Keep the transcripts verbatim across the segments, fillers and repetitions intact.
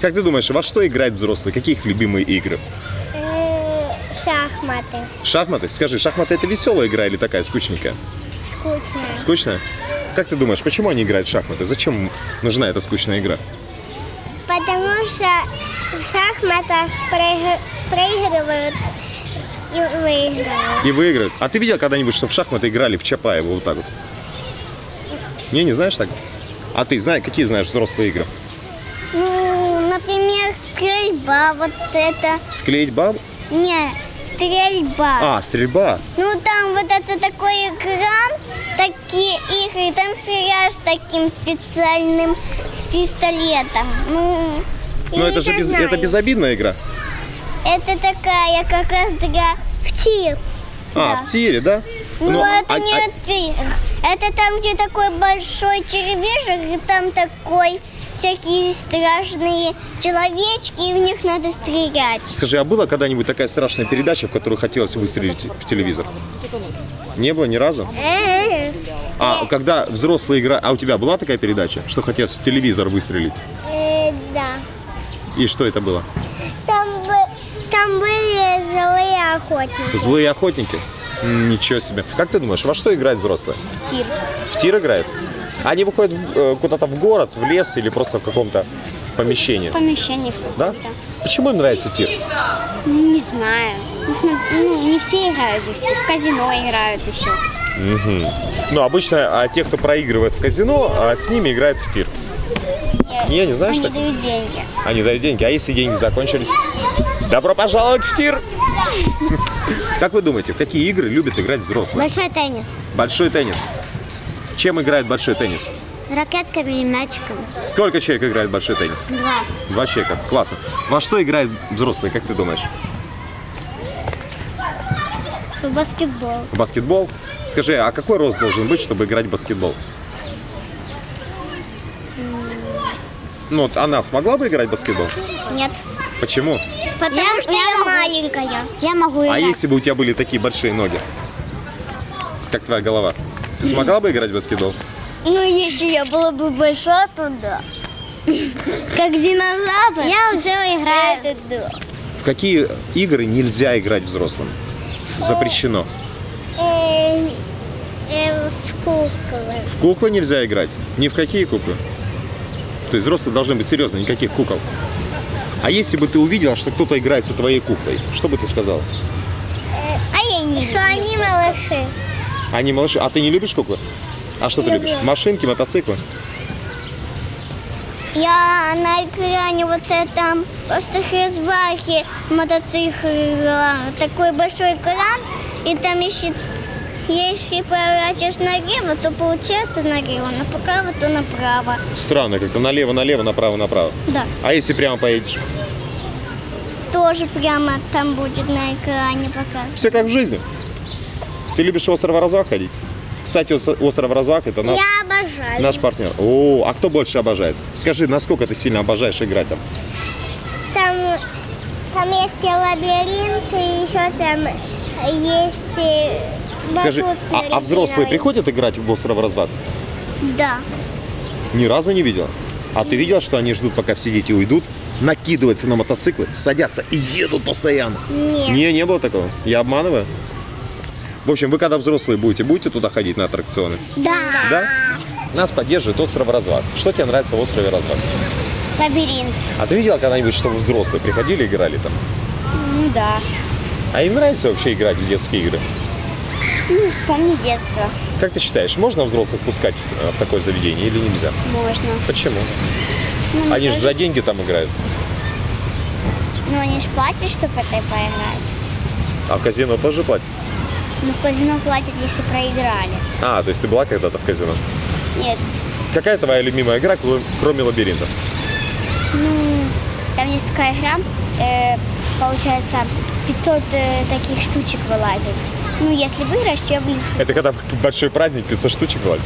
Как ты думаешь, во что играют взрослые? Какие их любимые игры? Шахматы. Шахматы? Скажи, шахматы это веселая игра или такая скучненькая? Скучная. Скучная? Как ты думаешь, почему они играют в шахматы? Зачем нужна эта скучная игра? Потому что в шахматах проигр... проигрывают и выигрывают. И выиграют. А ты видел когда-нибудь, что в шахматы играли в Чапаева вот так вот? Не, не знаешь так? А ты знаешь, какие знаешь взрослые игры? Ну, например, стрельба, вот это. Склеить бабу? Не, стрельба. А, стрельба. Ну, там вот это такой экран, такие игры, там стреляешь таким специальным пистолетом. Ну, Но это же без, это безобидная игра. Это такая как раз для в тир. А, Да. в тире, да? Ну, Ну, это а- не а- тир. Это там, где такой большой телевизор, и там такой всякие страшные человечки, и в них надо стрелять. Скажи, а была когда-нибудь такая страшная передача, в которую хотелось выстрелить в телевизор? Не было ни разу? Э, А когда взрослые играют... А у тебя была такая передача, что хотелось в телевизор выстрелить? э, Да. И что это было? Там, бы- там были злые охотники. Злые охотники? М, Ничего себе. Как ты думаешь, во что играют взрослые? В тир. В тир играют? Они выходят в- э, куда-то в город, в лес или просто в каком-то помещении? Помещение. Да? Почему им нравится тир? Не знаю. Ну, смо- ну, не все играют же в тир. В казино играют еще. Мгм. Ну, обычно а те, кто проигрывает в казино, а с ними играют в тир. Не, не знаешь Они так? дают деньги. Они дают деньги, а если деньги закончились? Добро пожаловать в тир! Как вы думаете, в какие игры любят играть взрослые? Большой теннис. Большой теннис. Чем играет большой теннис? Ракетками и мячиками. Сколько человек играет в большой теннис? Два. Два человека. Классно. Во что играют взрослые, как ты думаешь? В баскетбол. В баскетбол? Скажи, а какой рост должен быть, чтобы играть в баскетбол? Ну, вот она смогла бы играть в баскетбол? Нет. Почему? Потому что я, маленькая. Я могу играть. А если бы у тебя были такие большие ноги? Как твоя голова? Ты смогла бы играть в баскетбол? Ну, если я была бы большая, то да. Как динозавр. Я уже играю. В какие игры нельзя играть взрослым? Запрещено. Э, э, в куклы. В куклы нельзя играть? Ни в какие куклы? То есть взрослые должны быть серьезно, никаких кукол. А если бы ты увидела, что кто-то играет со твоей куклой, что бы ты сказала? А я не Что они малыши. Они малыши. А ты не любишь куклы? А что ты Люблю. любишь? Машинки, мотоциклы? Я на экране вот этом просто развахи мотоцикл играла. Такой большой экран, и там если, если поворачиваешь налево, то получается налево, направо, то направо. Странно, как-то налево-налево, направо-направо. Да. А если прямо поедешь? Тоже прямо там будет на экране показывать. Все как в жизни. Ты любишь остров Развах ходить? Кстати, ос- остров Развах это наш, Я обожаю. наш партнер. О, а кто больше обожает? Скажи, насколько ты сильно обожаешь играть там? Там, там есть и лабиринт, и еще там есть и Скажи, батут а, а взрослые резиновый. приходят играть в остров Развах? Да. Ни разу не видела. А ты видела, что они ждут, пока все дети уйдут, накидываются на мотоциклы, садятся и едут постоянно? Нет. Не, не было такого. Я обманываю? В общем, вы когда взрослые будете, будете туда ходить на аттракционы? Да. Да? Нас поддерживает остров Развах. Что тебе нравится в острове Развах? Лабиринт. А ты видела когда-нибудь, что вы взрослые приходили и играли там? Ну да. А им нравится вообще играть в детские игры? Ну, вспомни детство. Как ты считаешь, можно взрослых пускать э, в такое заведение или нельзя? Можно. Почему? Ну, Они же тоже- за деньги там играют. Ну, они же платят, чтобы это поиграть. А в казино тоже платят? Ну, в казино платят, если проиграли. А, то есть ты была когда-то в казино? Нет. Какая твоя любимая игра, кро- кроме лабиринта? Ну, там есть такая игра, э, получается, пятьсот э, таких штучек вылазит. Ну, если выиграешь, то я вылезу. Это когда большой праздник, пятьсот штучек валит?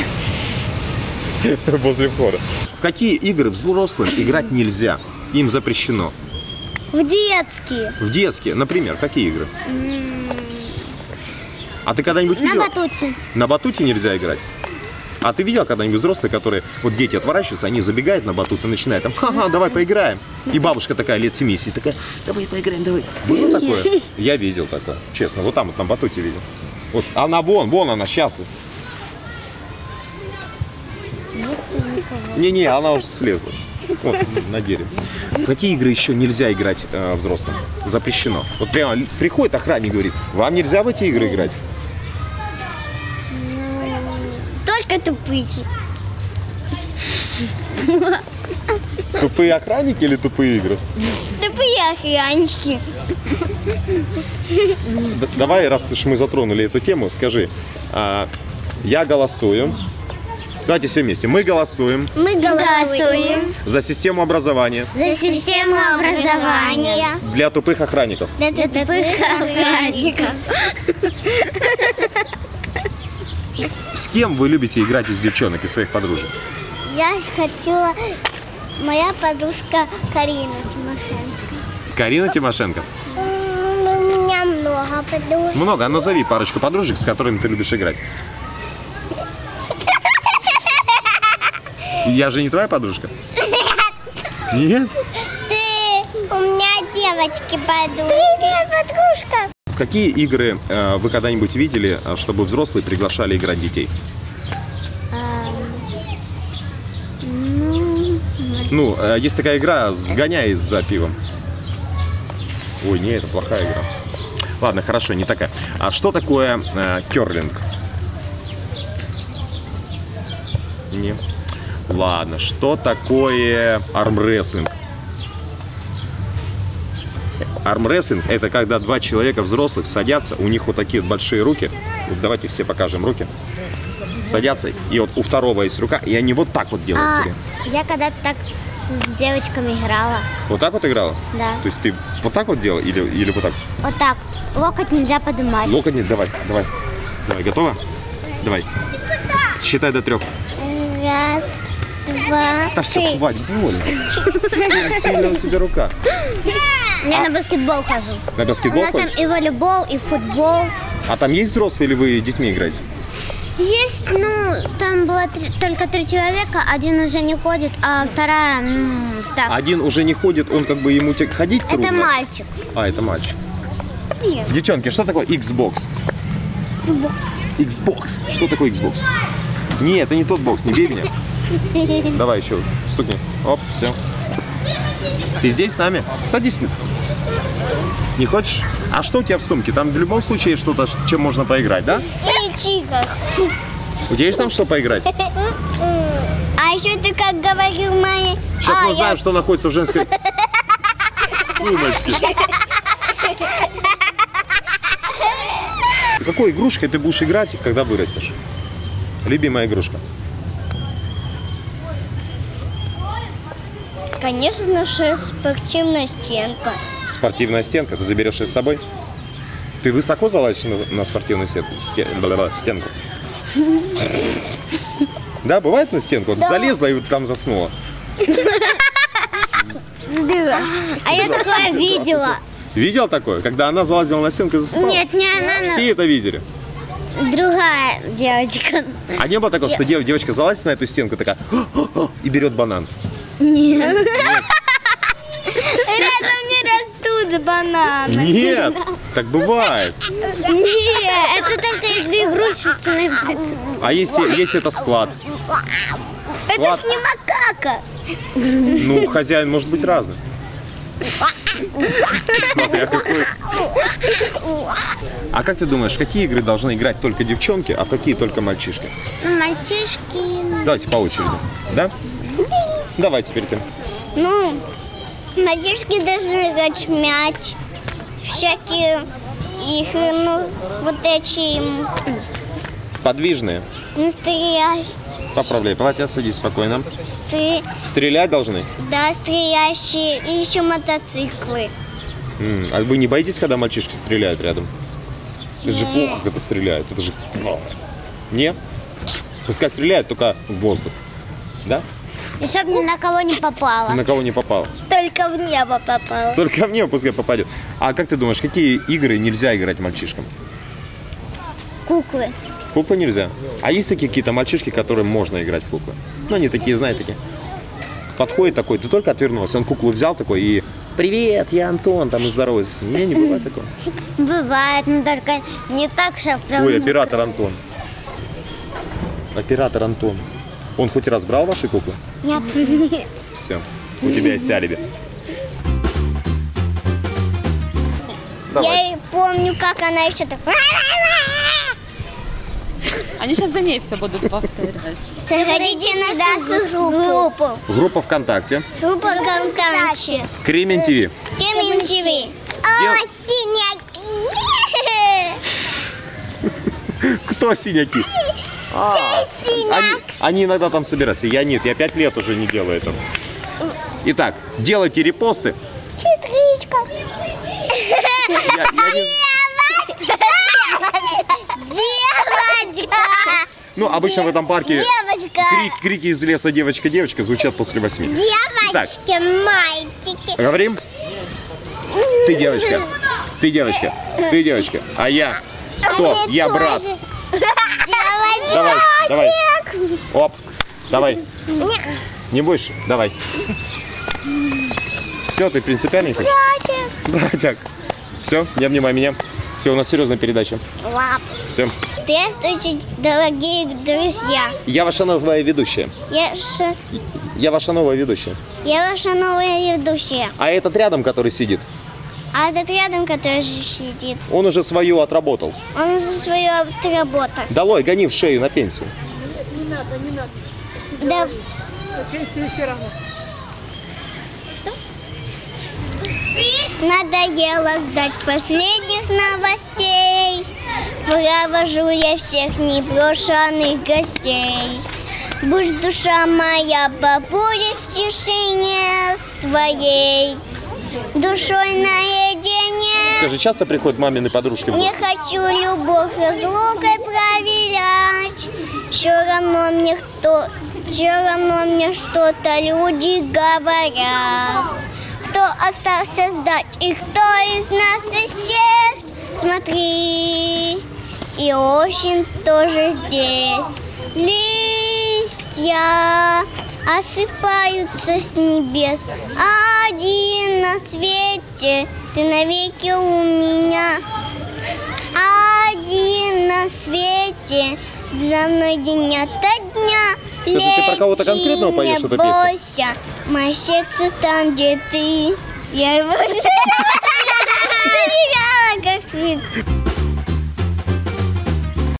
Возле входа. В какие игры взрослым играть нельзя? Им запрещено. В детские. В детские, например, какие игры? А ты когда-нибудь На видела? батуте. На батуте нельзя играть? А ты видел когда-нибудь взрослые, которые, вот дети отворачиваются, они забегают на батут и начинают там, ха-ха, давай поиграем. И бабушка такая лет семидесяти, такая, давай поиграем, давай. Было такое? Я видел такое, честно, вот там вот на батуте видел. Вот она вон, вон она, сейчас. Не-не, она уже слезла. Вот, на дереве. В какие игры еще нельзя играть э, взрослым? Запрещено. Вот прямо приходит охранник и говорит, вам нельзя в эти игры играть. Только тупые. Тупые охранники или тупые игры? Тупые охранники. Д- давай, раз уж мы затронули эту тему, скажи, а, я голосую. Давайте все вместе. Мы голосуем Мы голосуем за систему образования за систему образования для тупых охранников. для тупых охранников. С кем вы любите играть из девчонок, из своих подружек? Я хотела... Моя подружка Карина Тимошенко. Карина Тимошенко? У меня много подружек. Много. А назови парочку подружек, с которыми ты любишь играть. Я же не твоя подружка? Нет? Ты... У меня девочки-подружки. Ты моя подружка. В какие игры э, вы когда-нибудь видели, э, чтобы взрослые приглашали играть детей? Ну, э, есть такая игра «Сгоняй за пивом». Ой, не, это плохая игра. Ладно, хорошо, не такая. А что такое э, керлинг? Не. Ладно, что такое армрестлинг? Армрестлинг — это когда два человека взрослых садятся, у них вот такие вот большие руки. Вот давайте все покажем руки. Садятся, и вот у второго есть рука, и они вот так вот делают себе. Я когда-то так с девочками играла. Вот так вот играла? Да. То есть ты вот так вот делала или, или вот так? Вот так. Локоть нельзя поднимать. Локоть нет, давай, давай. Давай, готова? Давай. Считай до трех. Раз, два, Да все, три. хватит, больно. Сильно, сильно у тебя рука. Я на баскетбол хожу. На У баскетбол нас там ходишь? и волейбол, и футбол. А там есть взрослые или вы детьми играете? Есть, ну, там было три- только три человека, один уже не ходит, а вторая, ну, так. Один уже не ходит, он как бы ему те- ходить трудно. Это мальчик. А, это мальчик. Нет. Девчонки, что такое Xbox? Xbox. Что такое Xbox? Не, это не тот бокс, не бей меня. Давай еще, стукни. Оп, все. Ты здесь с нами? Садись. Не хочешь? А что у тебя в сумке? Там в любом случае что-то, чем можно поиграть, да? Мальчика. У тебя есть там что поиграть? А еще ты как говорил моей... Сейчас а, мы узнаем, я- что находится в женской сумочке. Какой игрушкой ты будешь играть, когда вырастешь? Любимая игрушка. Конечно же, спортивная стенка. Спортивная стенка. Ты заберешь ее с собой? Ты высоко залазишь на, на спортивную стенку? Сте- бла-бла-бла, стенку? Да, бывает на стенку? Вот залезла и вот там заснула. А я такое видела. Видел такое? Когда она залазила на стенку и засыпала? Нет, не она, но Все это видели. другая девочка. А не было такого, что дев- девочка залазит на эту стенку такая и берет банан? Нет. Рядом не растут бананы. Нет, так бывает. Нет, это только из игрушечных прицепов. А если, если это склад? Это Склад, ж не макака. ну, хозяин может быть разный. Смотря какой. А как ты думаешь, какие игры должны играть только девчонки, а в какие только мальчишки? Ну, мальчишки. Давайте по очереди. Да? Давай теперь ты. Ну, мальчишки должны играть в мяч. Всякие игры, ну, вот эти м, Подвижные. настоящие. Поправляй платье, садись спокойно. Ты, Стрелять должны? да, стреляющие. И еще мотоциклы. М, А вы не боитесь, когда мальчишки стреляют рядом? Это же Не. плохо, когда стреляют. Это же... Не? Пускай стреляют, только в воздух. Да? И чтобы ни на кого не попало. На кого не попало. Только в небо попало. Только мне пускай попадет. А как ты думаешь, какие игры нельзя играть мальчишкам? Куклы. В куклы нельзя. А есть такие какие-то мальчишки, которым можно играть в куклы? Ну, они такие, знаете, такие. Подходит такой, ты только отвернулся, он куклу взял такой и «Привет, я Антон», там и здоровается. Не, не бывает такого. Бывает, но только не так, что прям... Ой, оператор Антон. Оператор Антон. Он хоть раз брал ваши куклы? Нет. Все, у тебя есть алиби. Давай. Я и помню, как она еще так... Они сейчас за ней все будут повторять. Заходите на нашу группу. Группа ВКонтакте. Группа ВКонтакте. Кремень ТВ. Кемин ТВ. О, синяки! Кто синяки? А, синяк. Они, они иногда там собираются. Я нет, я пять лет уже не делаю этого. Итак, делайте репосты. Сестричка. Я, я не... Девочка. Ну, обычно в этом парке Девочка. крик, крики из леса «девочка-девочка» звучат после восьми. Девочки, мальчики. Говорим? Ты девочка, ты девочка, ты девочка, а я кто? Мне Я брат. тоже. Давай, давай. Девочек. Оп, давай. Не, Не будешь? Давай. Все, ты принципиальный? братик. Братик. Все, не обнимай меня. Все, у нас серьезная передача. Лап. Все. Здравствуйте, дорогие друзья. Я ваша новая ведущая. Я, ш... Я ваша новая ведущая. я ваша новая ведущая. А этот рядом, который сидит, А этот рядом, который сидит, он уже свою отработал. он уже свою отработал. Долой, гони в шею на пенсию. Да. Надоело ждать последних новостей. Провожу я всех непрошенных гостей. Пусть душа моя побудет в тишине с твоей душой наедине. Скажи, часто приходят мамины подружки в Не гости? хочу любовь разлукой проверять. Все равно мне кто, все равно мне что-то люди говорят. Кто остался ждать и кто из нас исчез? Смотри, и осень тоже здесь. Листья осыпаются с небес. Один на свете, ты навеки у меня. Один на свете, за мной день ото дня. Скажи, ты про кого-то конкретного поешь эту песню? Не бойся, мое сердце там, где ты. Я его заверяла, как свет.